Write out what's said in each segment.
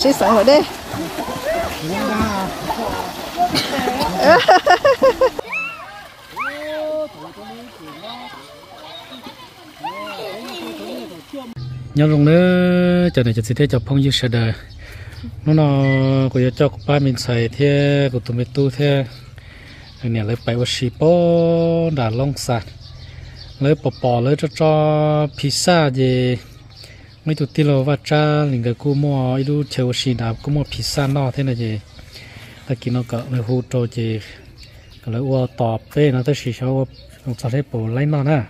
chỉ sợ rồi đi nhớ luôn nữa cho này cho thế cho phong như sợ đời nó của cho ba mình xài thế của tụi mình tu thế này lấy bảy mươi bó đà long sạt lấy bỏ lấy cho pizza gì mấy tụi tilo và cha liền cái cô mua ít đu theo xì đạp cô mua pizza nọ thế này gì ta kia nó cỡ lấy hút cho gì lấy uo tọp thế nó tới xì sao sao thế bỏ lấy nọ nè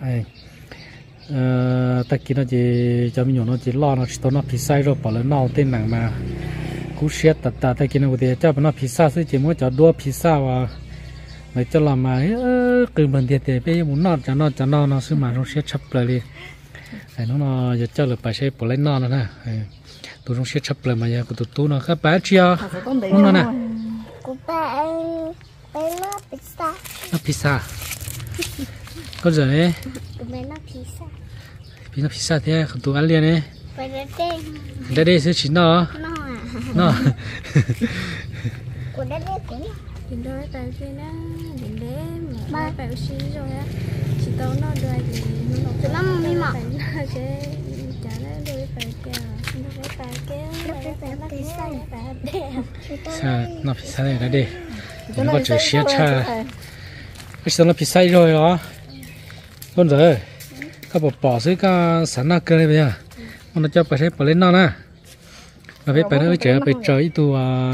ta kia nó gì cho mình nhổ nó chỉ lo nó chỉ nó pizza rồi bỏ lấy nọ tên nặng mà cú xét ta kia nó cái cho nó pizza chứ chỉ muốn cho đua pizza và lấy cho làm mà cứ mình tiền bây giờ muốn nọ cho nó xứ mà nó sẽ chấp lại đi nó giờ cho được bài xe bỏ lên non rồi nè tụi nó sẽ chấp lại mà giờ của tụi nó các bé chia nó nè nó pizza có giờ ấy pizza thế không tụi ăn liền ấy đây sẽ chỉ nó đến đó tại vì nó đến đấy mà phải xí rồi á chỉ tao nó đuổi thì nó lắm mi mọc sẽ trả nó đuổi phải kéo nó pizza này đã đi nó có chữ xé cha cái số nó pizza rồi đó con rồi các bỏ dưới cái sẵn nào cơ này bây giờ nó cho phải bỏ lên nó nè mà phải nó phải chơi tụ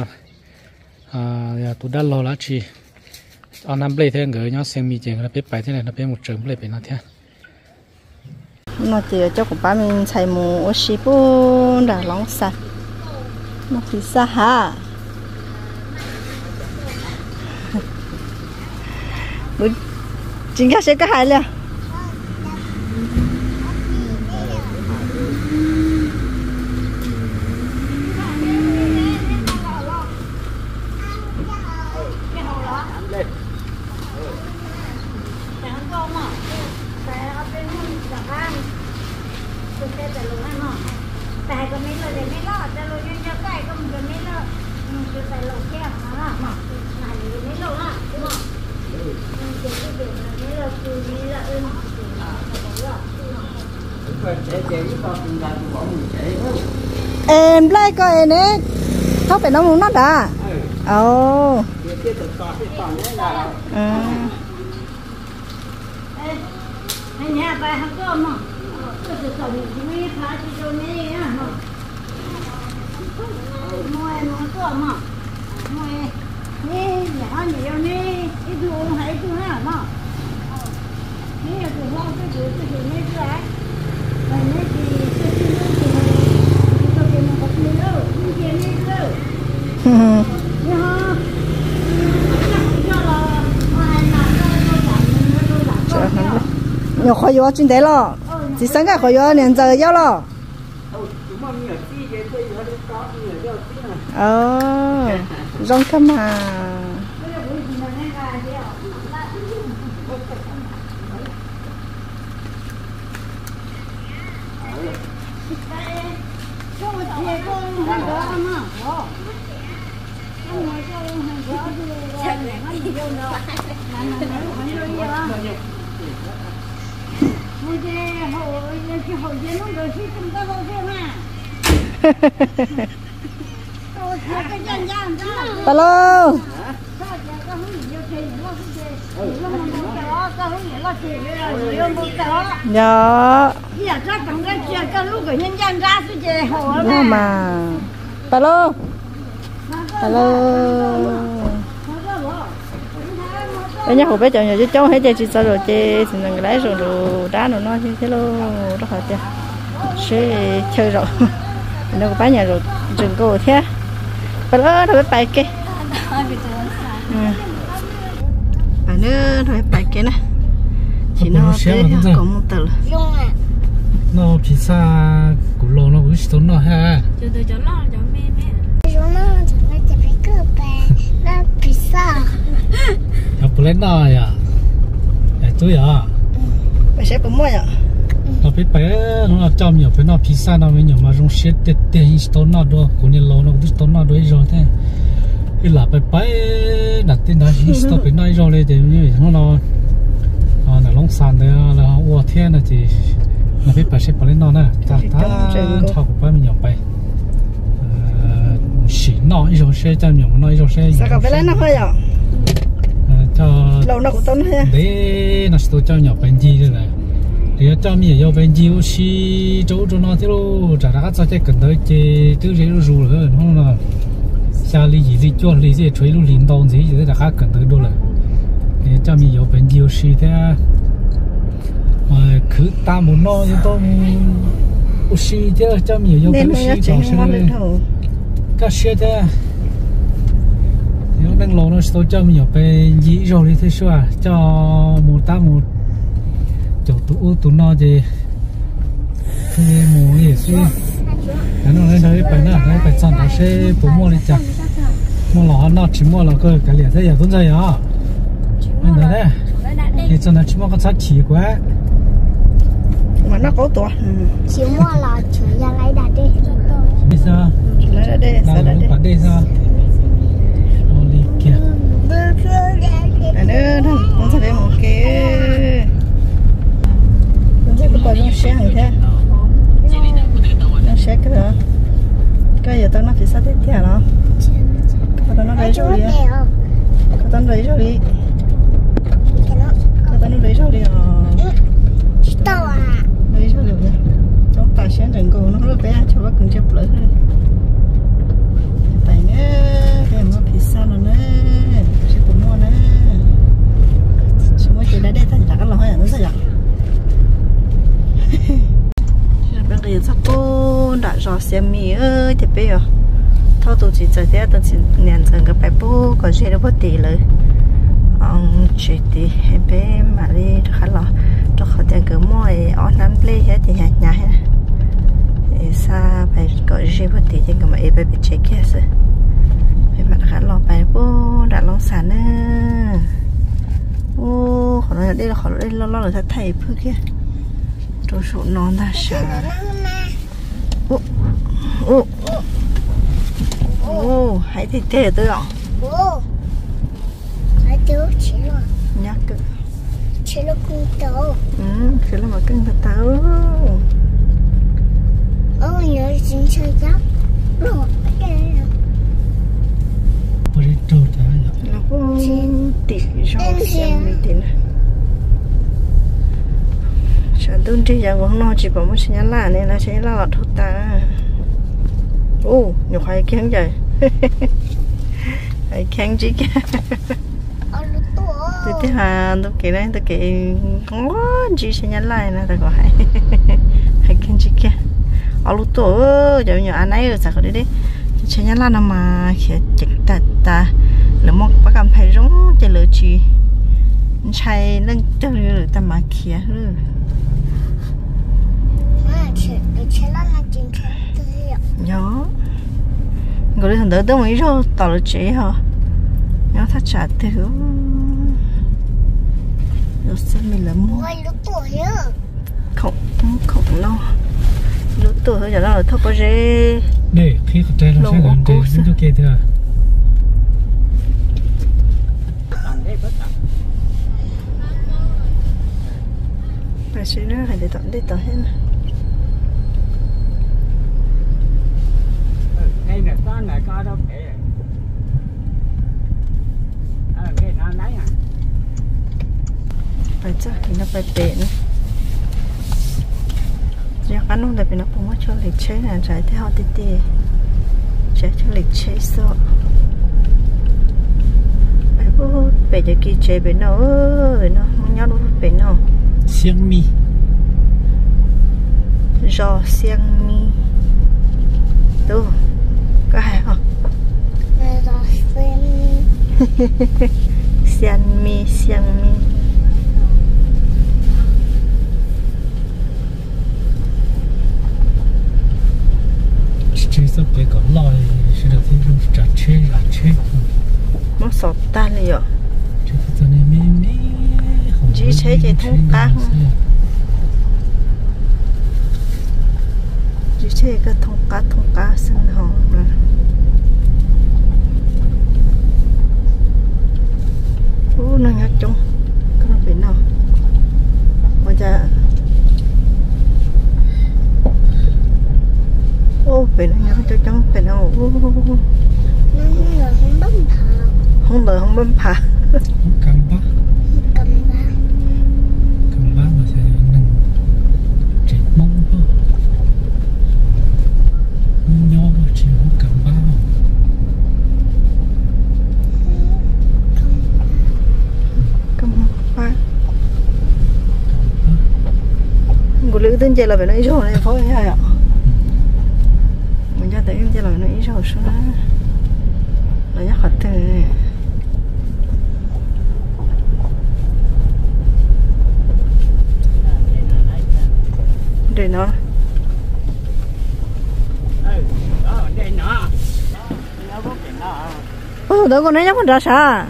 tụi đã lo lá chi anh nắm lấy thế người nhớ xem mi chèn nó biết bài thế này nó biết một trường lấy bài nó thế nó chỉ cho của ba mình xài mù ở xí bún đã lóng sạch nó thì xa hả chính cái sẽ cái hai liền em lấy coi nè thóc phải nó muốn nó đã ồ nhà bài học cơ mà cái sự sống mấy phá chỉ cho mấy á mà mua cơ mà mua nè nhỏ nhiều nè cái đồ hay đồ ha mà nè đồ hoa cái nè cái ấy vậy nè thì tôi nó có nhiều đâu không tiền đi đâu nhiều khoai gió trên đấy lo chỉ sáng cái khoai gió nên giờ gió lo rong cam mà alo dạ mà alo bây giờ hộp bé chọn nhiều cháu hết chơi chỉ sao rồi chơi thì mình lấy rồi đá rồi nó thế luôn rất là chơi sẽ chơi rồi nó có bán nhà rồi dừng cô thế alo thôi bài kia bà nữa thôi bài kia nè chỉ nó cái có một tờ nó pizza của lò nó cũng tốn nó ha cho tôi cho nó cho mẹ học lên đó à tôi à bà sẽ bấm môi à nó phải bé nó cho nhiều phải nó pizza nó mới nhiều mà trong xe tết tiền store nó đó của nên lo nó cũng store nó đấy rồi thế cái là bé đặt tên là store phải nói rồiเลยthì như nó là long sàn đấy là ô thiên là thì là phải sẽ bỏ lên nó nè ta thao của mình nhiều bay xí nó rồi xe cho nhiều nó rồi xe sao phải lấy nó hơi à cho lâu nó cũng tốn hết đấy là số cho nhỏ bên gì rồi thì cho mình yêu bên gì aussi chỗ cho nó thế luôn trả ra cho cái cần tới chơi thứ gì nó rù rồi không là xa lý gì đi cho lý gì chơi luôn liên động gì thì là khác cần tới đâu rồi thì cho mình yêu bên gì aussi thế mà cứ ta muốn nó thì tôi aussi chứ cho mình yêu bên gì còn sẽ các xe thế nếu đang lo nó tôi cho mình bên gì rồi thì thế sao à cho một chỗ tụ nó thì mua gì xí nó lấy đấy phải nè lấy phải chọn nó sẽ bố mua đi chả mua lọ nó chỉ mua là cái liền thế giờ tuần rồi à anh đấy thì cho nó chỉ mua cái sát chỉ quá mà nó có to chỉ mua là chủ nhà lấy đặt đi bây giờ lấy ra đây sao đây ở đây sao đi kia nữa không sao để một cái lúc còn nó xe hàng thế nó xe cái đó cái giờ tao nó phải sát tiếp theo nó tao nó lấy rồi tao nó lấy rồi tao nó lấy rồi tao à lấy rồi được trong tài sản đừng có nó rất bé cho bác cần chấp lợi hơn tại nữa cái mà pizza nó nữa sẽ cũng mua nữa chúng tôi đây ta chỉ là lo hay nó sao vậy bây giờ sắp cô đã rõ xem mì ơi thì bây giờ thao tụ chỉ chơi thế tôi chỉ nhận rằng cái bài bố có gì đâu có tỷเลยchỉ thì bé mà đi khá là cho họ tiền cứ mua ở nắn play hết thì nhà nhà hết xa bài có gì có tỷ thì mà em bé bị chết kia rồi bé mà khá là bài bố đã long sản nữa ô họ nói đây là họ đây lo là thầy phước kia tôi số non ta sợ ô hãy thì thế tôi ạ hãy tiêu chỉ là nhắc cơ chỉ là cung tàu chỉ là mà cưng thật tao nhớ chính chơi chắc rồi bây giờ trâu chả nó cũng tỉ rồi xem mình tỉ này chẳng tương tri rằng của nó chỉ có một sinh nhật là nên là sẽ là thốt ta ô nhiều khoai kén vậy khoai kén chứ kia tôi thấy hà tôi kể đây tôi kể có chỉ sinh nhật lại nè tôi có hay hay kén chứ kia ở lúc tuổi giờ nhiều anh ấy ở sao đấy sinh nhật là nó mà khi chụp ta nếu mà bác cảm thấy giống chỉ lựa chi chạy lên từ ta mà kia rồi nhớ người đi thằng đỡ đâu mấy rồi tao là chế hả nhớ thắt chặt từ rồi xem mình là mua không lo lúc tuổi thôi giờ nó là thấp quá rê đây khi cái trái nó sẽ gần đây nó cho kia thôi phải suy nữa phải để tao hết đây là con này co đâu kệ cái nó lấy à phải chắc thì nó phải bền giờ ăn luôn tại vì nó cũng có cho lịch chế là trái theo họ tê tê trái cho lịch chế sợ phải bố bể cho kỳ chế bể nó ơi nó không nhau đâu bể nó xiang mi giò xiang mi đâu có hay không xiang mi chơi sắp cái còn lòi sẽ được thêm trong trả chơi nó sọt ta liền chơi cho nên mê chỉ chơi thông tăng chỉ chơi cái thông cá sinh hồ rồi nó nhát chung cái nó bị nào bây giờ bị nó nhát cho chung bị nào không bấm phà cầm bá mà sẽ nâng chết mông đó nhau mà chỉ không cầm bá cô lữ tên chơi là phải nói số này phối nha ạ mình cho tới em chơi là nói số số là nhắc hết thế này để nó đó con ấy nhắc con ra sao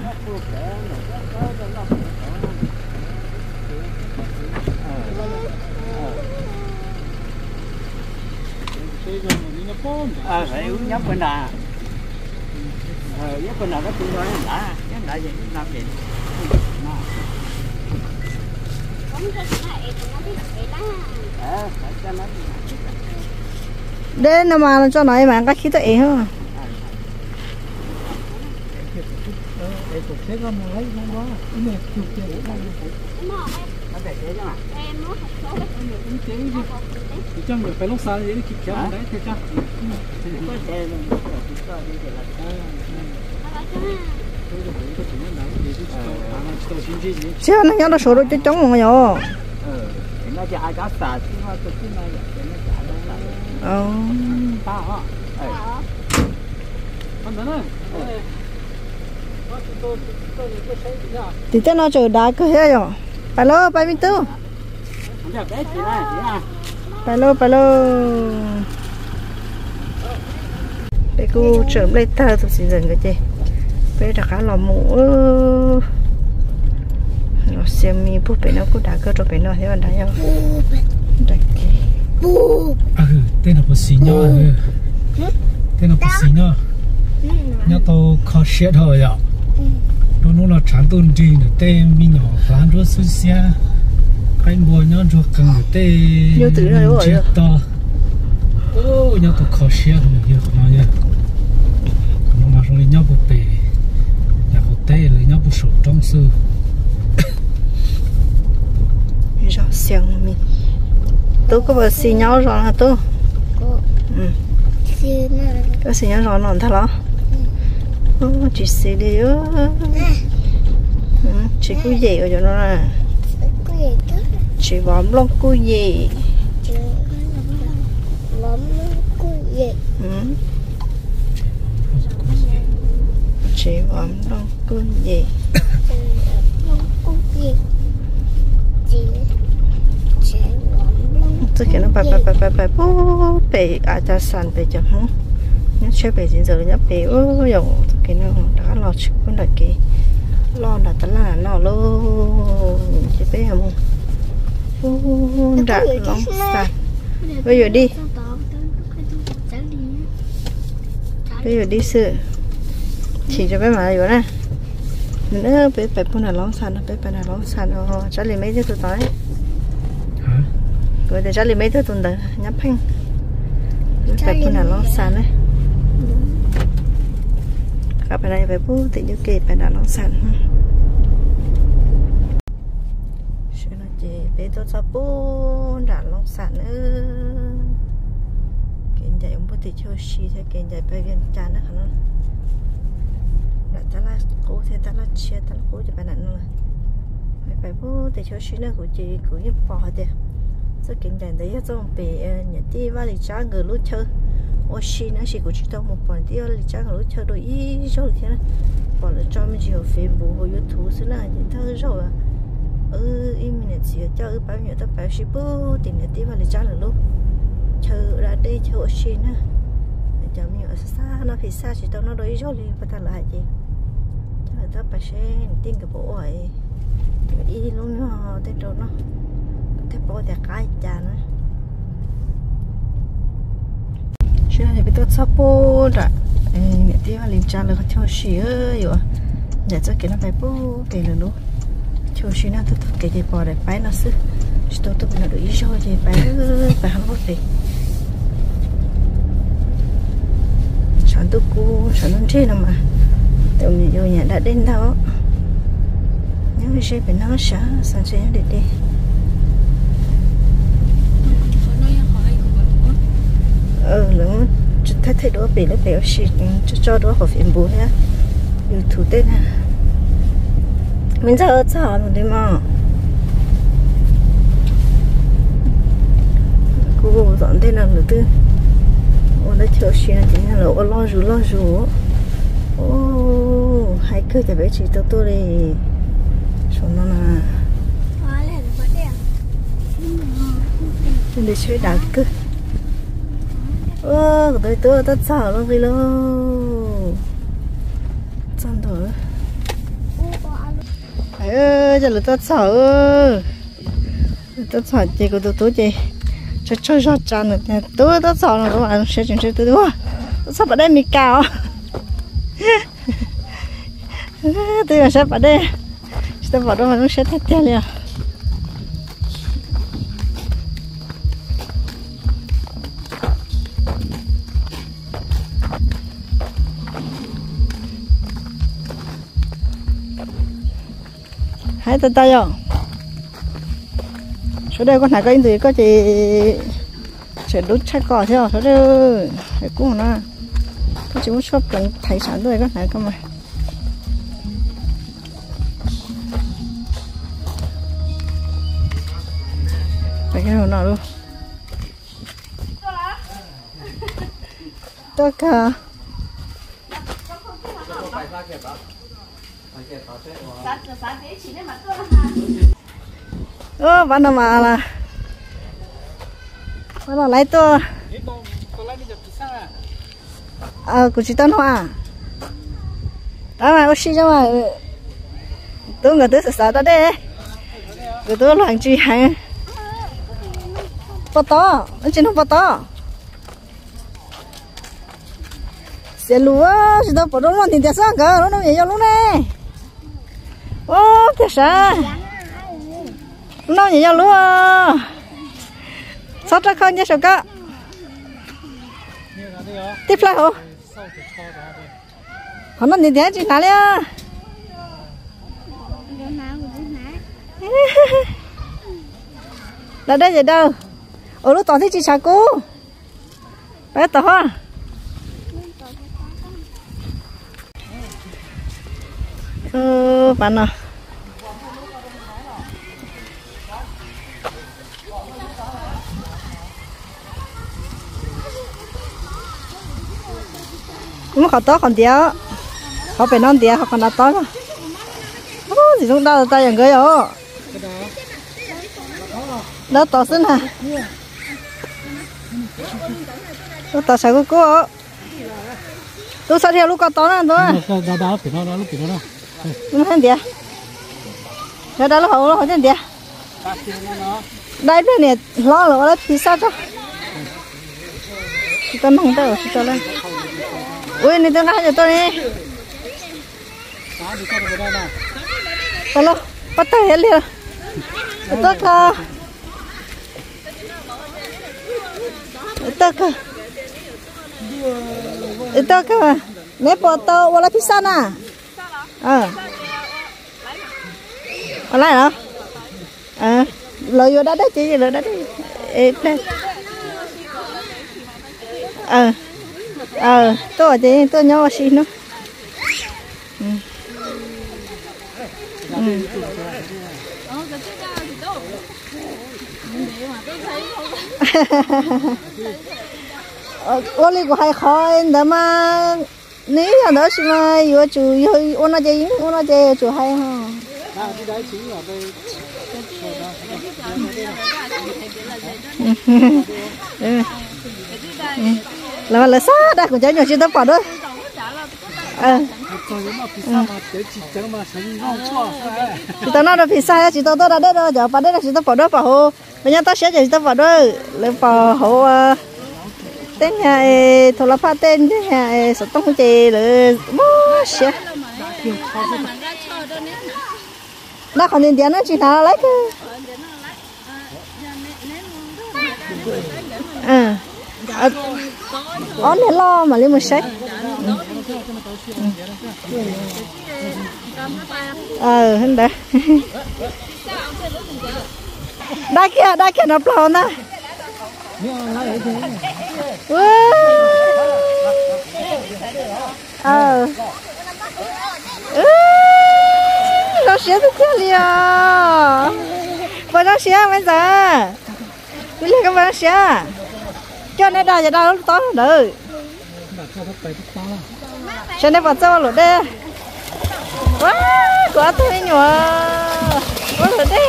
phải uống nhấp bên nào nhấp bên nào có tương đối đã vậy làm gì đến mà cho nói mà các khí tệ hơn cho người phải lúc sau thì kịp kéo đấy thế chắc chứ nó nhớ nó số đôi cho chống mà nhở nó chỉ ai cá sả chứ mà tôi cứ nói vậy nó chả đâu ta hả con đó thì tên nó chờ đá cứ thế rồi phải lo phải bình tĩnh phải lo để cô chớm lấy tờ tôi xin dần cái gì bây giờ khá là mũ nó xem mi bút bên nó cũng đã cơ rồi bên nó thế bạn thấy không đây tên là một xí nhỏ tên là một xí nhỏ nhớ tao khó xếp thôi ạ nó là trắng tôn trì nữa tên mi nhỏ phán rồi xưa xe cái mùa nhớ rồi cần tên chết to nhớ tao khó xếp rồi hiểu không nhá nó mà rồi nhớ bộ bể nhà họ tê là nhớ bộ sổ trong sư rõ xem mình tôi có bao xì nhau rồi hả tôi có xì nhau rồi nó thật lắm chỉ xì đi chỉ có gì ở chỗ nó nè chỉ bấm lông cua gì chỉ bấm lông cua gì tất cả nó bài bố bể à cha sàn bể chấm hả nhớ chơi bể gì giờ nhớ bể dầu tất cả nó đã lo chịu con đại kỳ lo là tao là nó luôn chỉ bể hả mông đã lóng sàn bây giờ đi sự chỉ cho bé mà rồi nè nữa bé bé con nào lóng sàn bé nào lóng sàn trả lời mấy thứ tôi nói rồi để trả lời mấy thứ tuần tới nhấp hành bé con nào lóng sàn đấy các bạn này phải bố tự nhiên kịp bé nào lóng sàn chuyện là chị bé tôi sao bố đã lóng sàn nữa kiện chạy ông bố thì chơi xì thế kiện chạy bé viên chán nữa hả nó ta là cố thế ta là chia ta là cố cho bạn nữa phải bố để cho xí nữa của chị cũng như bỏ đi rất kinh điển đấy trong bị nhận đi vào lịch trang người lúc chơi ô xí nữa chỉ của chị tôi một phần đi vào lịch trang người lúc chơi rồi ý số thế này bỏ lại cho mình chiều Facebook hoặc YouTube xí là những thứ rồi im mình chỉ cho bao nhiêu ta bảo xí bố tìm nhận đi vào lịch trang người lúc chơi ra đây chơi ô xí nữa cho mình ở xa nó thì xa chỉ tao nó đối rồi thì bắt đầu lại gì cho là tao phải xem tin cái bộ ấy đi luôn nó tới chỗ nó cái bộ thì cái chả nữa tôi sắp bố đã nè tí mà liền trả lời cho xí ơi nhà cho cái nó phải bố cái là nó cho xí nó tôi cái gì bỏ để phải nó xứ tôi nó được ý cho gì phải không có gì sản tôi cô sản nó thế nào mà tụi mình vô nhà đã đến đâu nhớ cái xe phải nó sáng sáng sẽ để đi lượng thấy thấy đó bị nó béo xịt cho đó họ phiền bố nhá yêu thủ tên à mình giờ sao rồi đấy mà cô dọn tên là nữa tư ô nó chờ xuyên là chính là lo rủ ô hai cứ để bé chỉ tôi đi xong nó là để chơi đá cứ tôi sợ luôn vì luôn xong rồi giờ là tôi sợ chị của tôi chị cho rót tràn rồi tôi sợ là các bạn sẽ chuyển tôi đúng tôi sắp ở đây mình cao tôi là sắp ở đây tôi vào đó mà nó sẽ theo liền hãy tay tay không số đây con này cái gì có chị sẽ đút chắc cỏ theo số đây phải cũng nó tôi chỉ muốn shop trồng thải sản thôi con này cơ mà phải cái nào nào luôn tôi cả bạn nào mà là bạn nào lấy tôi của chị Tân Hoa đó mà bác sĩ cho mà tôi người tôi sợ đó đấy người tôi làm gì hàng bắt to nó chỉ không bắt to xe lúa chị tôi bỏ đúng luôn thì tiền sang cả nó vậy cho lúc này ô thiệt sao nó vậy cho lúa sắp ra khơi nha sao cả tiếp lại hả họ nói gì thế chị nào đấy là đây vậy đâu ở lúc tỏ thì chị sao cô bé tỏ ha bạn nào cũng khó to còn đéo họ phải non đéo họ còn to mà gì chúng ta tayอย่างngười ó đó to xin hả tôi to sao cô tôi sao theo lúc có to nữa thôi đó phải nó lúc nó không thấy đéo đó đó nó không thấy đéo đây bên này lo rồi đó thì sao cho tôi không tới rồi cho lên ui này tôi ngay cho tôi đi tôi lo bắt tay hết liền tôi cơ mấy bộ tàu hoặc là pizza nè ở lại hả lời vô đó đấy chị lời đó đấy tôi chị tôi nhỏ xin nó ô li của hai khói đó mà ní là đó chứ mà vừa chủ hơi ôn nó chơi chủ hay ha là sao đây của cháu nhỏ chưa tập vào đó chị tao nói là vì sao chị tao đã đấy rồi giờ vào đây là chị tao vào đó bảo hộ bây giờ tao sẽ chị tao vào đó lên bảo hộ tên nhà thổ lập phát tên chứ nhà sốt tông chè rồi bố xia đã còn tiền nó chỉ nào lấy cơ ón để lo mà lấy một sách hơn đấy đa kia nó plao na nó xé được chưa liền nó xé bây giờ bây giờ các bạn xé cho nên đào giờ đào to được cho nên vào cho lột đây quá quá tôi nhỏ quá lột đây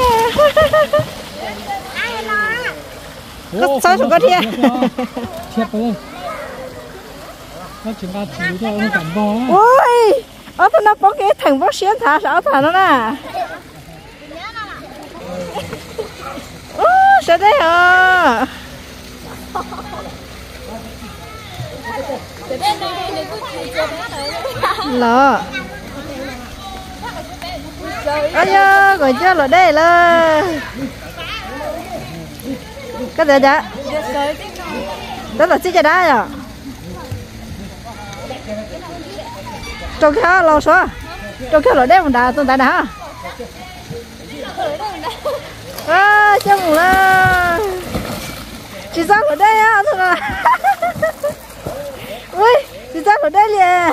có sao số có thiệt thiệt rồi nó chỉ là chỉ cho nó cảm bò ôi ở thằng nó có cái thằng bó xuyên thả sao thả nó nè sao đấy hả lọ ôi giời gọi chưa lọ đây là cái gì vậy đó là chiếc cái đá rồi trong cái lâu xóa trong cái lọ đây mình đã tồn tại đã chứ mù là chỉ ra lọ đây á thôi là ui chỉ ra lọ đây liền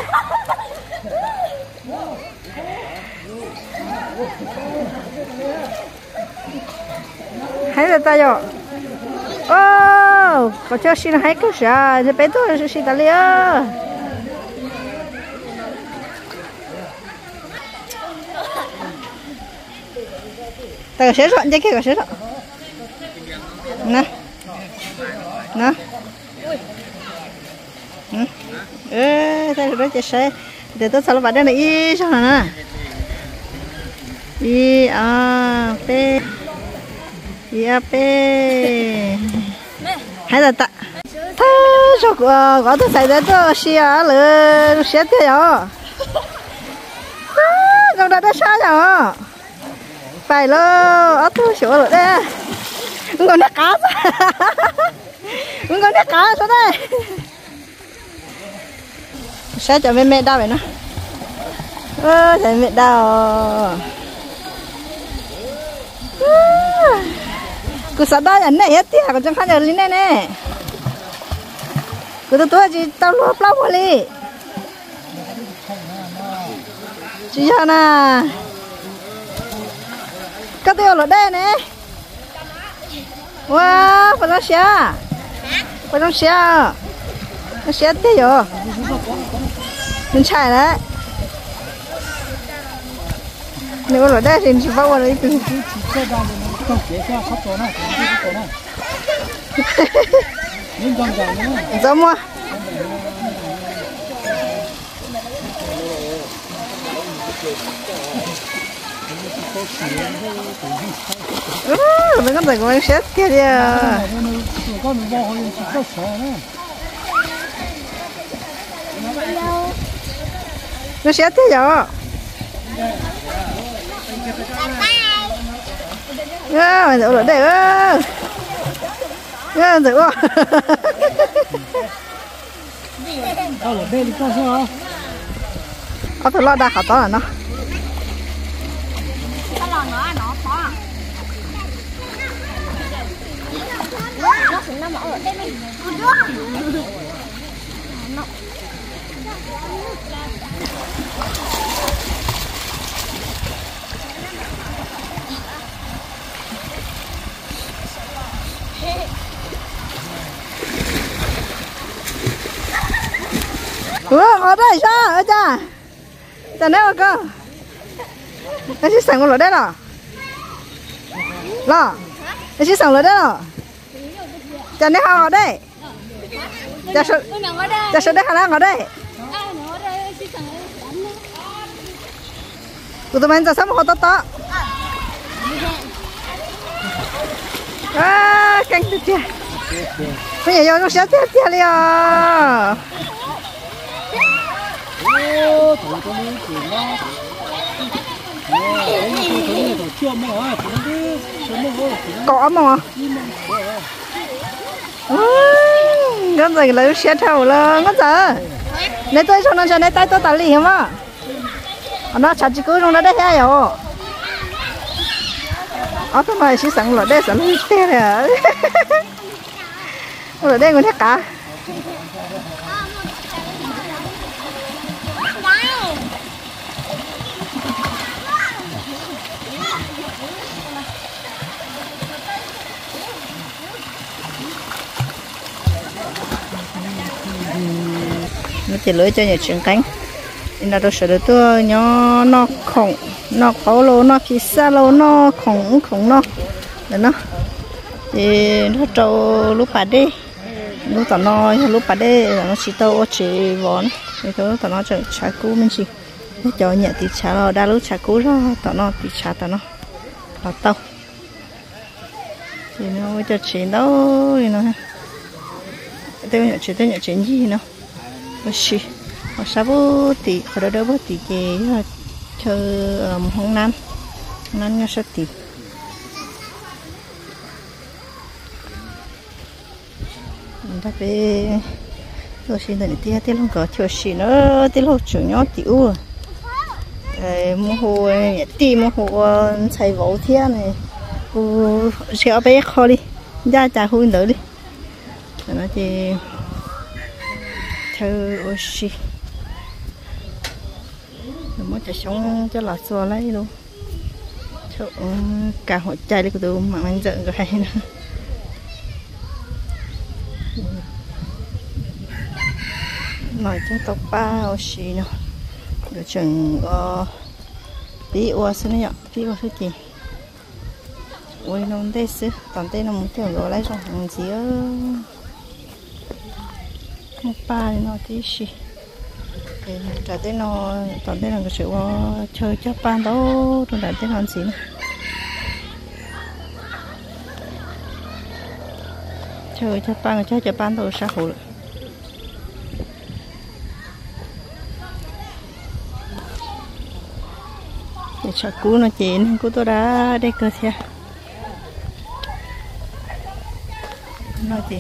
hay là ta rồi có cho xin hay cái gì thì bé tôi xin ta liền ta sẽ chọn cái sẽ chọn nè ta rồi sẽ sẽ để tôi sao bạn đây này y sao nè y a p y a p hay là ta ta cho có tôi xài đấy tôi xia rồi xia thế rồi đâu đã sao rồi phải lo ở tôi sửa rồi đây còn nước cá còn nước cá sao đây sao cho mẹ đau vậy nó cho mẹ đau cứ sao đó anh này hết tiệt còn chẳng khác giờ lính này nè cứ tôi chỉ tao lúa plau qua đi chỉ cho nè cái tiêu ở đây nè wow phải nó xe thế rồi mình chạy đấy nếu ở đây thì chỉ bao vào đấy từ giống mua mình có thể có xét kia đi nó xét thế rồi mình giữ ở đây giữ quá ở đây đi con sao có thể lo đa khả to là nó ở đây sao ở cha chẳng đâu cơ nó chỉ sang ở đây rồi lo nó chỉ sang ở đây rồi chẳng đâu ở đây cha sợ đây khả ở đây tụi mìnhจะซ้ำหัวโตๆcanh tuyệt bây giờ nó sẽ tiếp theo liền có mà nó gì lấy xe thầu là nó giờ này tôi cho nó cho này tay tôi tali hiểm á nó chặt chỉ cứ trong đó đấy hay rồi tôi nói chỉ sẵn là đây sẵn luôn thế này ở đây còn hết cả nó chỉ lưỡi cho nhà trường cánh là tôi sợ được tôi nó khổng nó khó lô nó pizza lô nó khổng nó để nó thì nó trâu lúc bà đi lúc tao nó lúc bà đi là nó chỉ tao chỉ vón thì tôi tao nó chơi trà cú mình chỉ nó cho nhẹ thì trà lo đa lúc trà cú đó tao nó thì trà tao nó vào tao thì nó cho chỉ đâu thì nó tôi nhận chuyện gì nó bớt họ sao bớt thì ở đó bớt thì cái chơi hôm năm nó sẽ thì đặc biệt tôi xin để tia tia lông cỏ thiếu xí nữa tia lông chủ nhỏ tiểu mua hồ ti mua hồ xài vỗ thia này sẽ bé kho đi ra trả hơn đỡ đi nó thì thơ oxy mới cho sống cho là xua lấy luôn cho cả hội trai đấy của tôi mà anh giận cái hay nữa nói cho tóc ba oxy nữa được chừng tí ua xí nữa tí ua thứ gì ui nó đây xí toàn tên nó muốn tiểu rồi lấy trong hàng gì á một ba nó tí xí trả tên nó toàn tên là cái sự chơi cho ban đó tôi đã tên làm gì nữa chơi cho ban chơi cho ban tôi xã hội để cho cú nó chín cú tôi đã đây cơ xe nói gì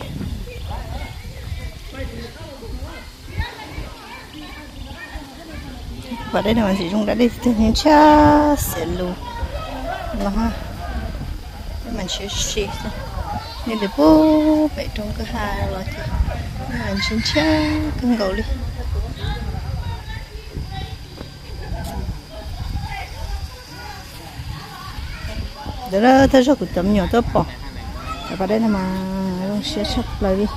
và đây là mình sử dụng đã đi từ những cha sẽ luôn nó ha mình sẽ xịt nên để bố phải trong cái hai rồi thì mình sẽ cha cưng gấu đi đó là tôi cho cụ chấm nhỏ tôi bỏ và đây là mà nó sẽ sắp lại đi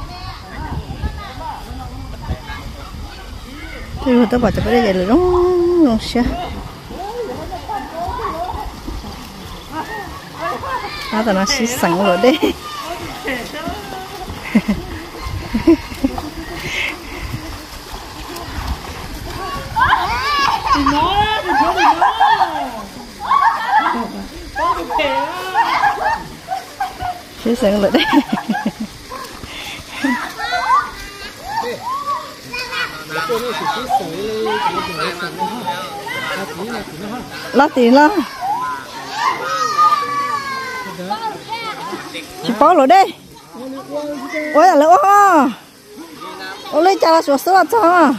thì tôi bỏ cho cái đây là nó sẽ nó sẽ sẵn rồi đấy sẽ sẵn rồi đấy lát tiền lo chị bỏ rồi đây ôi là lỡ ôi lấy cha là sửa sửa cho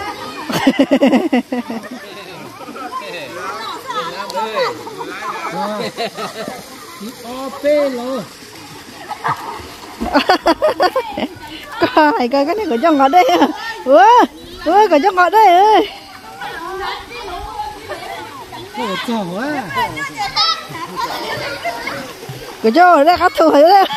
coi cái này của cho ngọt đây ủa của cho ngọt đây ơi của cho ở đây khát thù rồi đấy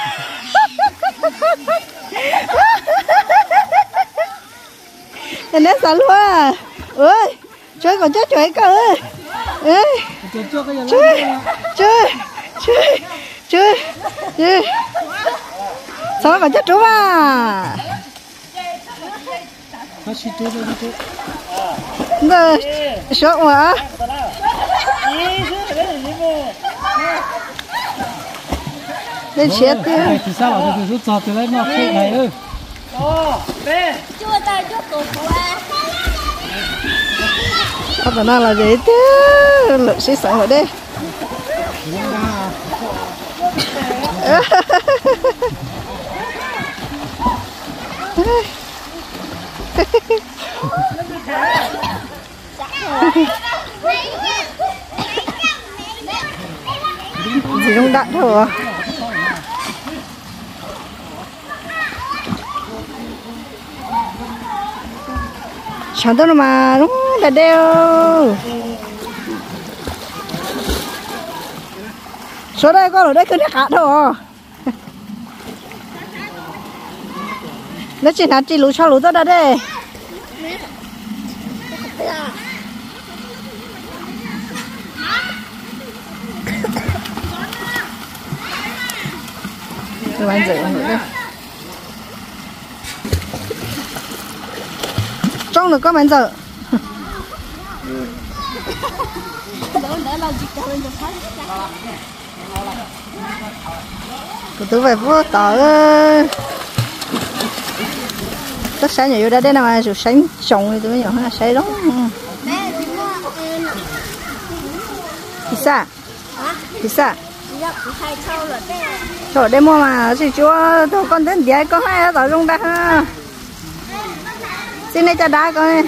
nên nó sao luôn à ơi chơi còn chết chơi cơ ơi chơi sao còn chết chú à nè sợ quá lên chết đi thì sao bảo tôi rút giọt từ lấy nó phê này ơi Chua tay chua cổ qua. không phải là gì thế lượng sĩ sản ở đây gì không đạn thôi chẳng đâu mà đúng là đeo số đây con ở đây cứ nhắc cả thôi nó chỉ là chỉ lú cho lú tới đây đây các bạn dậy nữa đây trong được các bạn giờ tôi phải vô tỏ tất sáng nhiều đã đến nào rồi sáng trồng thì tôi nhỏ hơn là sáng đó pizza rồi đây mua mà chị chúa thôi con đến vậy có hai tỏi rung đã ha xin đây cho đá coi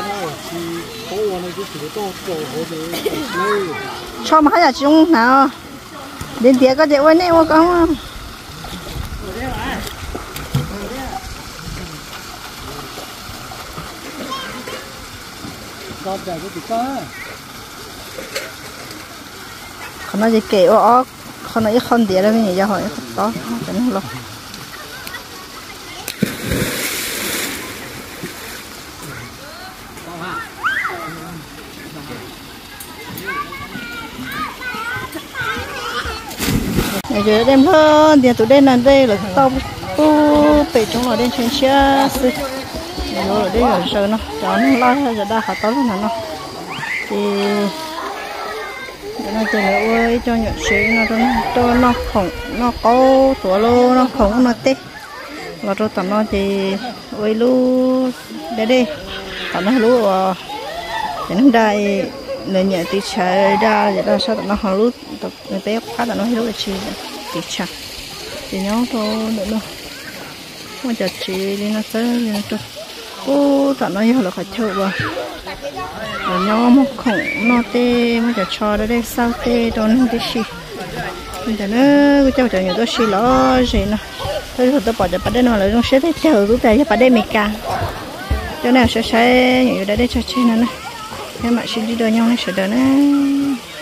cho mà hay là chúng nào đến tiệc có chị quên đấy mua không không nói gì kể ó không nói không tiệc đâu mình giờ hỏi đó cái nó giờ đem hơn tiền tụi đen là đây là tao bị chúng ở đây trên xe rồi ở đây là sợ nó cho nó lo giờ đã khó tao luôn nó thì nó chỉ là ơi cho nhựa xí nó khổng nó có tuổi lô nó khổng nó tê và cho tao nó thì ơi lu để đi tao nó lu để nó đại người nhà tí chạy ra vậy đó sao tao nó họ lu người bé phát tao nó lu là chi tí chạy thì nhau thôi nữa đâu mà chặt chi đi nó tới nó cho cô tao nó hiểu là phải chịu vào rồi nhau một khổng nó tê mà chặt cho đây sao tê đó nó tí chi bây giờ nó cái cháu chả nhiều tôi xí lo gì nó tôi thôi tôi bỏ cho bà đây nó là trong xe thế chờ lúc này cho bà đây mình cả chỗ nào sẽ nhiều đây cho chơi nữa nè em mà xin đi đôi nhau nó sẽ đỡ nè